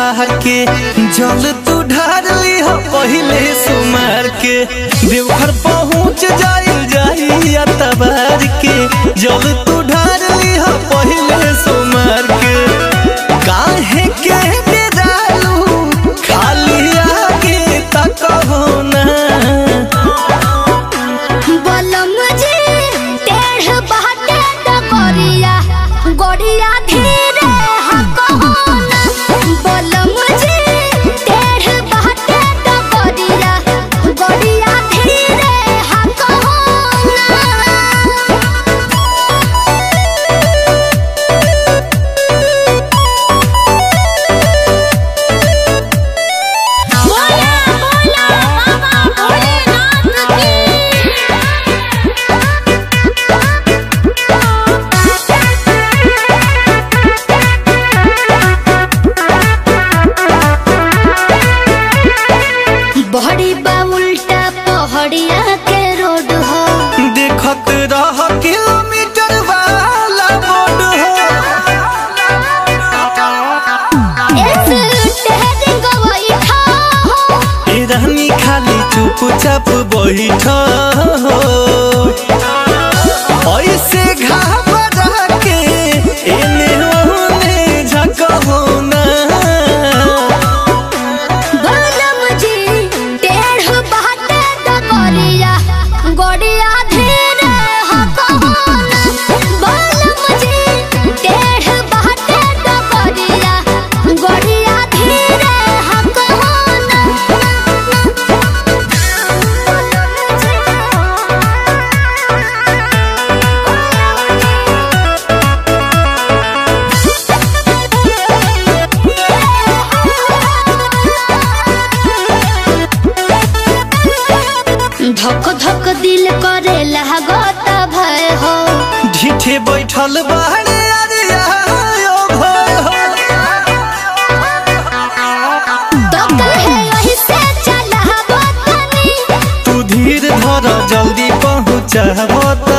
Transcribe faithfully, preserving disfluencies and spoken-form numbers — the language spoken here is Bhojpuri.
प्यार के जल तू ढार ली हो पहले सुमार के देवघर पहुँच जाई जाई अतबार के जल तू ढार ली हो पहले सुमार के काहे के बेदालू खाली आगे तक हो ना बलम जी टेढ़ बाटे त गोरिया गोरिया धीरे हक हो ना बलम जी टेढ़ बाटे त गोरिया गोरिया धीरे हक हो ना बोला बोला बाबा भोलेनाथ की बहड़ी बा उल्टा पहाड़िया के रोड हो देखत रह किलोमीटर वाला बोर्ड हो एस टेहरिंग बैठा हो ए रानी खाली चुपचाप बैठ हो ऐसे घबरा के एने ओने झक हो ना बलम जी टेढ़ बाटे त गोरिया गोरिया धीरे हक हो ना बलम जी टेढ़ बाटे त गोरिया गोरिया धीरे हक हो ना धक धक दिल करे लागत भय हो ढीठे बैठल बाहरे अरे आयो भय हो तो कहे वही से चलाबो तनी तू धीर धर जल्दी पहुँचाबो